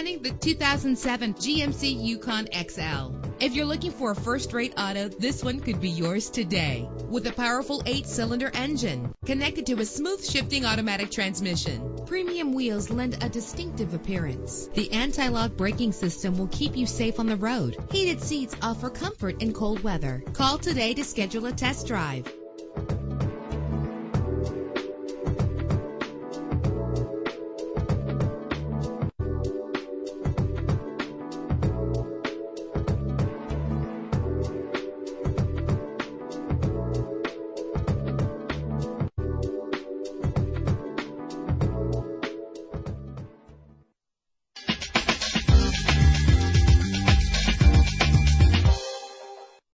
Presenting the 2007 GMC Yukon XL. If you're looking for a first-rate auto, this one could be yours today. With a powerful 8-cylinder engine connected to a smooth shifting automatic transmission, premium wheels lend a distinctive appearance. The anti-lock braking system will keep you safe on the road. Heated seats offer comfort in cold weather. Call today to schedule a test drive.